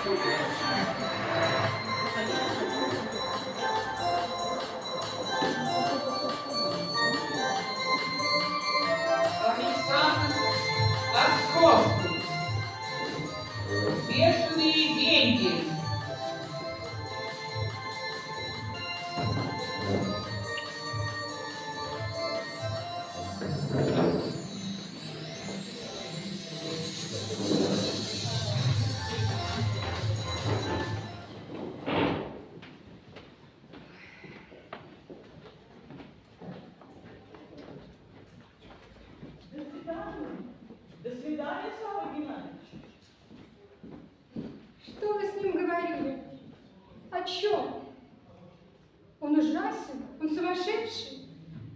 Александр Островский. Бешеные деньги. До свидания, Савва Геннадьевич. Что вы с ним говорили? О чем? Он ужасен? Он сумасшедший?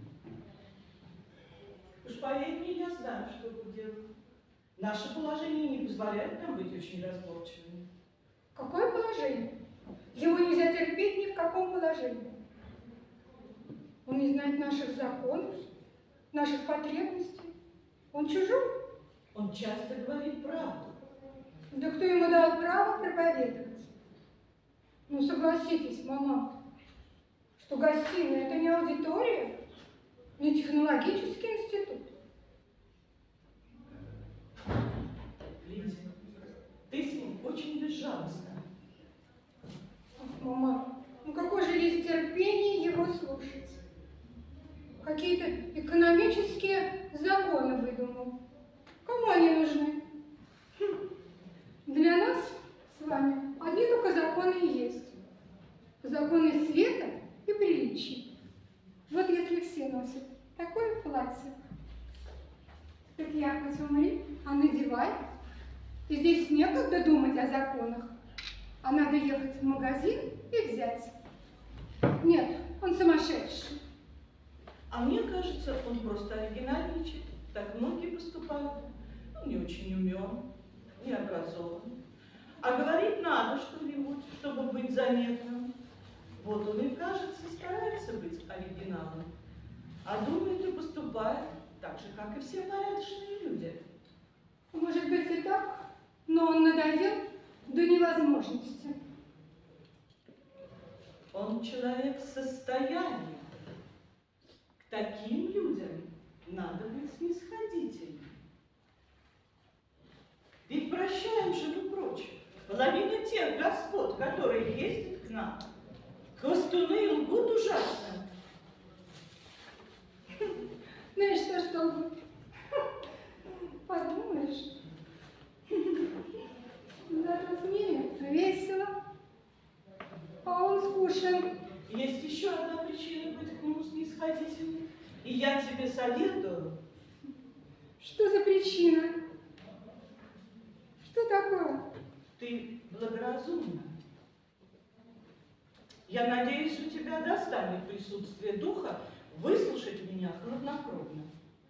Уж поверь мне, я знаю, что вы делаете. Наше положение не позволяет нам быть очень разборчивыми. Какое положение? Его нельзя терпеть ни в каком положении. Он не знает наших законов, наших потребностей. Он чужой. Он часто говорит правду. Да кто ему дал право проповедовать? Ну, согласитесь, мама, что гостиная – это не аудитория, не технологический институт. Лидия, ты с ним очень безжалостна. Ах, мама, ну какое же есть терпение его слушать? Какие-то экономические законы выдумал. Кому они нужны? Для нас с вами одни только законы и есть. Законы света и приличия. Вот если все носят такое платье, так я хоть умри, а надевай. И здесь некогда думать о законах, а надо ехать в магазин и взять. Нет, он сумасшедший. А мне кажется, он просто оригинальничает. Так многие поступают. Он не очень умен, не образован. А говорить надо что-нибудь, чтобы быть заметным. Вот он и, кажется, старается быть оригиналом. А думает и поступает так же, как и все порядочные люди. Может быть и так, но он надоел до невозможности. Он человек состояния. К таким людям надо быть снисходительным. Ведь прощаем же мы прочь. Половина тех господ, которые ездят к нам, хвостуны и лгут ужасно. Ну и что лгут? Подумаешь. Зато с ними весело, а он скучен. Есть еще одна причина быть к нему снисходительным, и я тебе советую. Что за причина? Что такое? Ты благоразумна. Я надеюсь, у тебя достанет присутствие духа выслушать меня хладнокровно.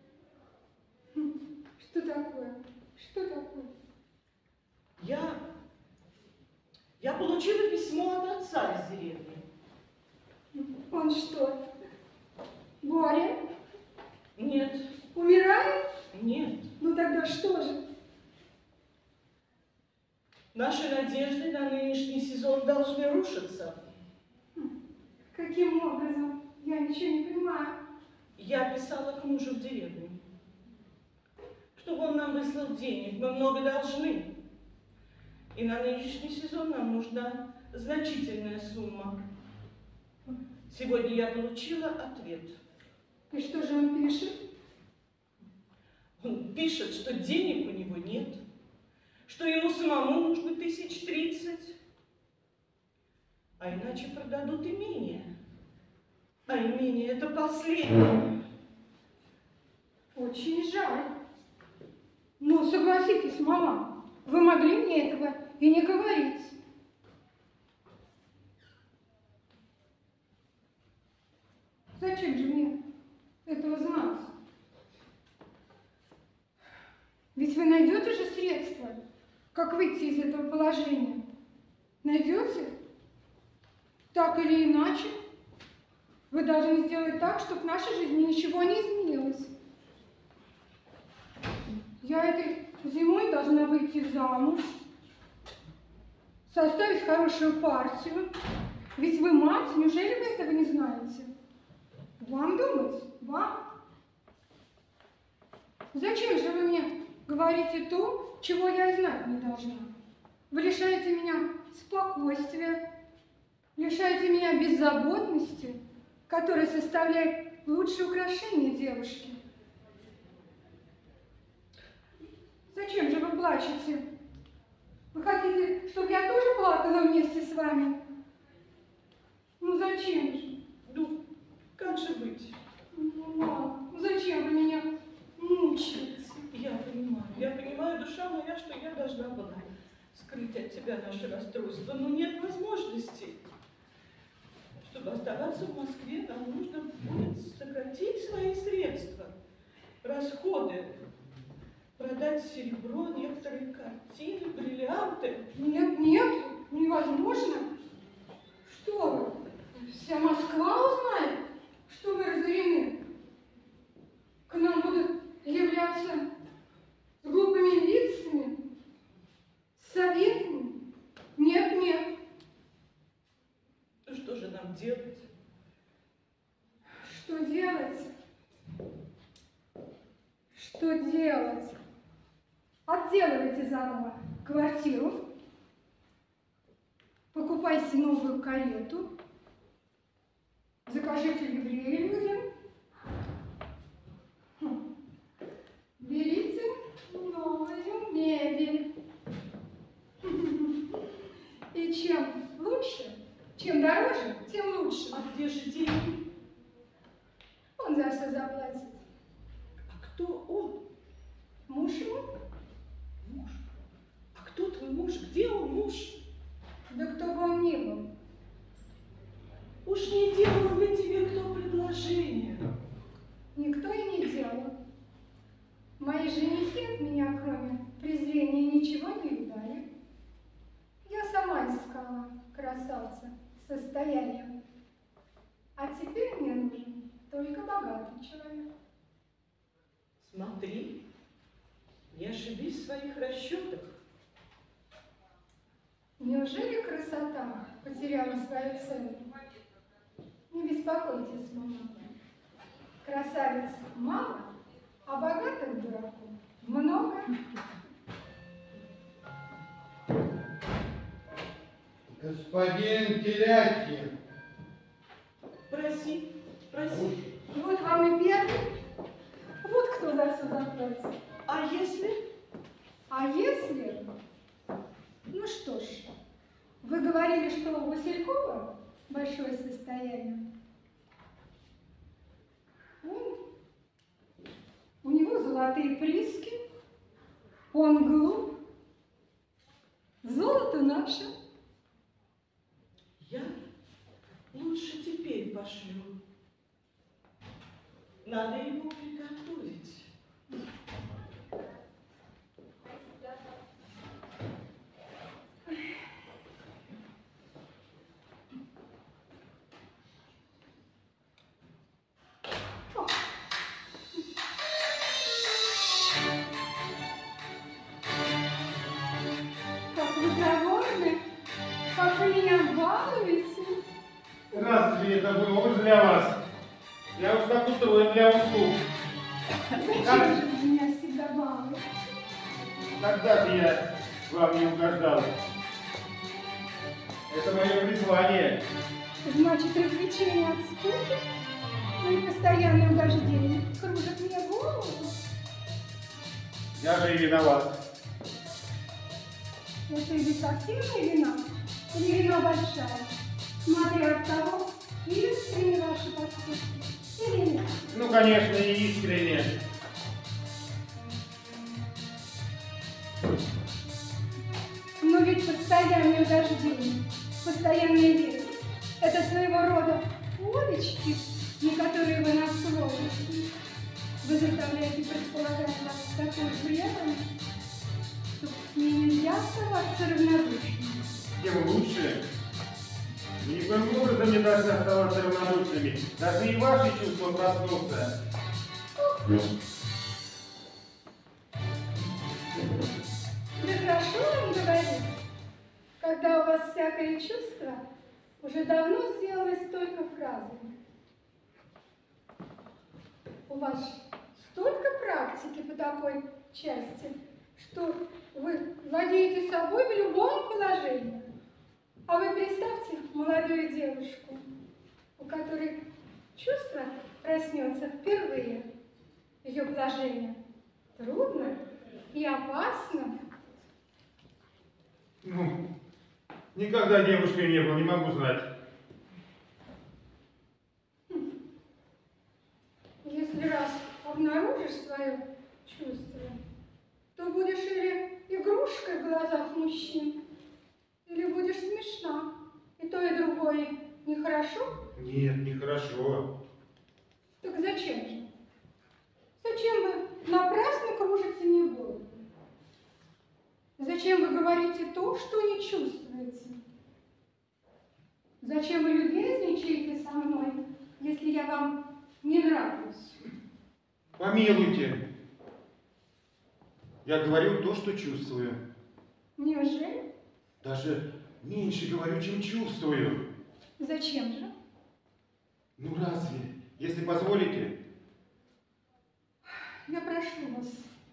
Что такое? Что такое? Я получила письмо от отца из деревни. Он что, болен? Нет. Умирает? Нет. Ну тогда что же? Наши надежды на нынешний сезон должны рушиться. Каким образом? Я ничего не понимаю. Я писала к мужу в деревню, чтобы он нам выслал денег. Мы много должны. И на нынешний сезон нам нужна значительная сумма. Сегодня я получила ответ. И что же он пишет? Он пишет, что денег у него нет, что ему самому нужно 1030, а иначе продадут имение. А имение – это последнее. Очень жаль. Ну, согласитесь, мама, вы могли мне этого и не говорить. Зачем же мне этого знать? Ведь вы найдете же средства, как выйти из этого положения. Найдете? Так или иначе, вы должны сделать так, чтобы в нашей жизни ничего не изменилось. Я этой зимой должна выйти замуж. составить хорошую партию. Ведь вы мать, неужели вы этого не знаете? Вам думать, вам. Зачем же вы мне говорите то, чего я и знать не должна? Вы лишаете меня спокойствия, лишаете меня беззаботности, которая составляет лучшее украшение девушки. Зачем же вы плачете? Вы хотите, чтобы я тоже плакала вместе с вами? Ну зачем же? Ну, как же быть? Ну, мама, зачем вы меня мучаете? Я понимаю, душа моя, что я должна была скрыть от тебя наше расстройство, но нет возможности. Чтобы оставаться в Москве, нам нужно будет сократить свои средства, расходы, продать серебро, некоторые картины, бриллианты. Нет, нет, невозможно. Что вы? Вся Москва узнает, что вы разорены. К нам будут являться с глупыми лицами, с советами. Нет, нет. Ну что же нам делать? Что делать? Что делать? Отделывайте заново квартиру, покупайте новую карету, закажите ливреи людям, берите новую мебель. И чем лучше, чем дороже, тем лучше. А где же деньги? Он за все заплатит. А кто он? Муж мой? Муж. А кто твой муж? Где он, муж? Да кто бы он ни был. Уж не делал ли тебе кто предложение? Никто и не делал. Мои женихи от меня, кроме презрения, ничего не видали. Я сама искала красавца с состоянием. А теперь мне нужен только богатый человек. Смотри, не ошибись в своих расчетах. Неужели красота потеряла свою цену? Не беспокойтесь, мама. Красавиц мало, а богатых дураков много. Господин Телятьев. Проси, проси. Вот вам и первый. Вот кто за все заплатит. А если? А если? Ну что ж, вы говорили, что у Василькова большое состояние. У него золотые прииски, он глуп, золото наше. Я лучше теперь пошлю. Надо его приготовить. Как вы довольны, как вы меня балуете. Разве это было уж для вас? Я уж так устроен для услуг. Зачем же вы меня всегда балуете? Когда же я вам не угождал? Это мое призвание. Значит, развлечение от скуки, ну и постоянное угождение кружит мне голову. Я же и виноват. Это или совсем вина, или вина большая, смотря от того, искренне ваши поступки, или нет. Ну, конечно, и искренне. Но ведь постоянное угождение, постоянная вера – это своего рода удочки, на которые вы насловите. Вы заставляете предполагать вас такой преданность, что мне нельзя оставаться равнодушным. Тем лучше. Вы никоим образом не должны оставаться равнодушными. Даже и ваши чувства проснутся. Да хорошо вам говорить, когда у вас всякое чувство уже давно сделалось только фразами. У вас столько практики по такой части, что вы владеете собой в любом положении. А вы представьте молодую девушку, у которой чувство проснется впервые. Ее положение трудно и опасно. Ну, никогда девушкой не был, не могу знать. Если раз обнаружишь свое чувство, то будешь или игрушкой в глазах мужчин, или будешь смешна. И то, и другое нехорошо. Нет, нехорошо. Так зачем же? Зачем вы напрасно кружите небо? Зачем вы говорите то, что не чувствуете? Зачем вы любезничаете со мной, если я вам не нравлюсь? Помилуйте. Я говорю то, что чувствую. Неужели? Даже меньше говорю, чем чувствую. Зачем же? Ну разве, если позволите? Я прошу вас.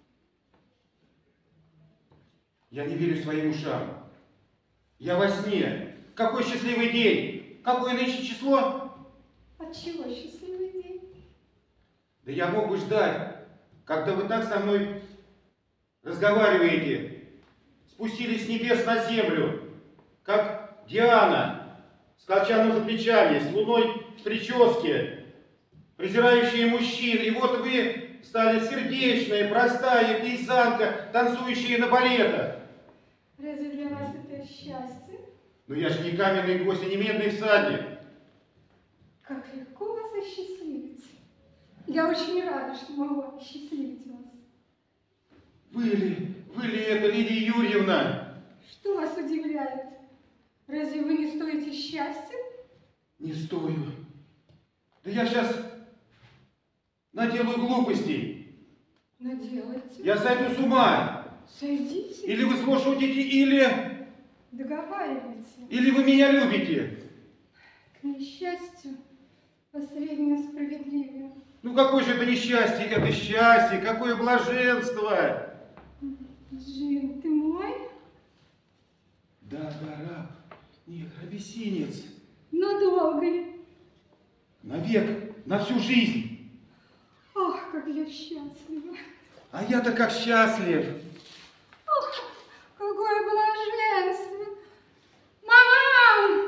Я не верю своим ушам. Я во сне. Какой счастливый день! Какое нынче число? Отчего счастливый день? Да я мог бы ждать, когда вы так со мной разговариваете. Спустились с небес на землю, как Диана, с колчаном за плечами, с луной в прическе, презирающие мужчин. И вот вы стали сердечная, простая пейзанка, танцующая на балетах. Разве для вас это счастье? Но я же не каменный гость и не медный всадник. Как легко вас осчастливить. Я очень рада, что могу осчастливить вас. Вы ли это, Лидия Юрьевна? Что вас удивляет? Разве вы не стоите счастья? Не стою. Да я сейчас наделаю глупостей. Наделайте. Я сойду с ума. Сойдите. Или вы зло шутите, или Договаривайте. вы меня любите. К несчастью, последнее справедливее. Ну какое же это несчастье, это счастье, какое блаженство. Джин, ты мой? Да, раб. Нет, абиссинец. Надолго ли? Навек, на всю жизнь. Ах, как я счастлива. А я-то как счастлив. Ах, какое блаженство. Мама!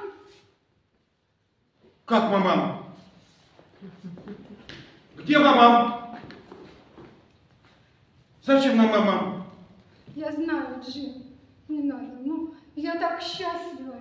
Как мамам? Где мамам? Зачем нам мамам? Я знаю, Джин, не надо. Ну, я так счастлива.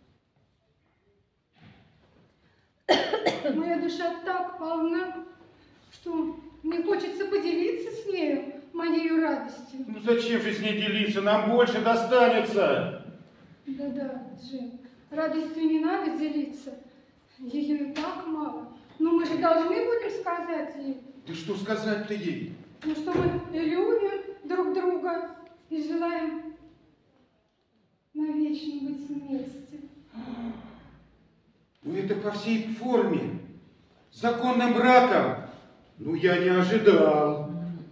Моя душа так полна, что мне хочется поделиться с нею моей радостью. Ну зачем же с ней делиться? Нам больше достанется. Да-да, Джин, радостью не надо делиться. Ее и так мало. Но мы же должны будем сказать ей. Да что сказать-то ей? Ну, что мы любим друг друга и желаем навечно быть вместе. Ну это по всей форме. Законным браком. Ну я не ожидал.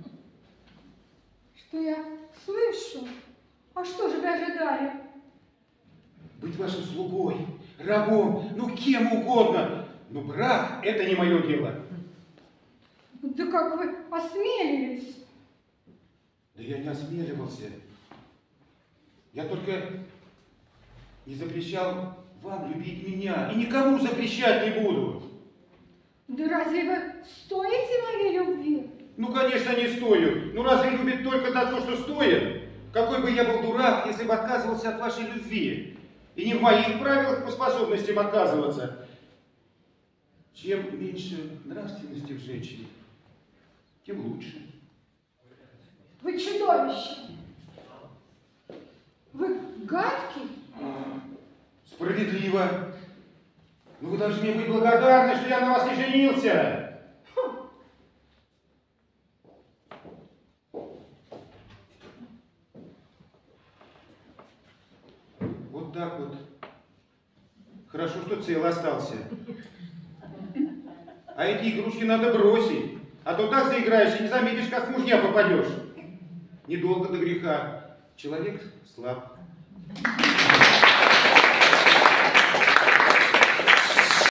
Что я слышу? А что же вы ожидали? Быть вашим слугой, рабом, ну кем угодно. Но брак – это не мое дело. Да как вы осмелились? Да я не осмеливался. Я только не запрещал вам любить меня. И никому запрещать не буду. Да разве вы стоите моей любви? Ну, конечно, не стою. Ну, разве любит только за то, что стоит? Какой бы я был дурак, если бы отказывался от вашей любви. И не в моих правилах по способностям отказываться. Чем меньше нравственности в женщине, тем лучше. Вы чудовище. Вы гадкий. Справедливо. Но вы должны быть благодарны, что я на вас не женился. Вот так Вот. Хорошо, что цел остался. А эти игрушки надо бросить. А то так заиграешь и не заметишь, как в мужья попадешь. Недолго до греха. Человек слаб.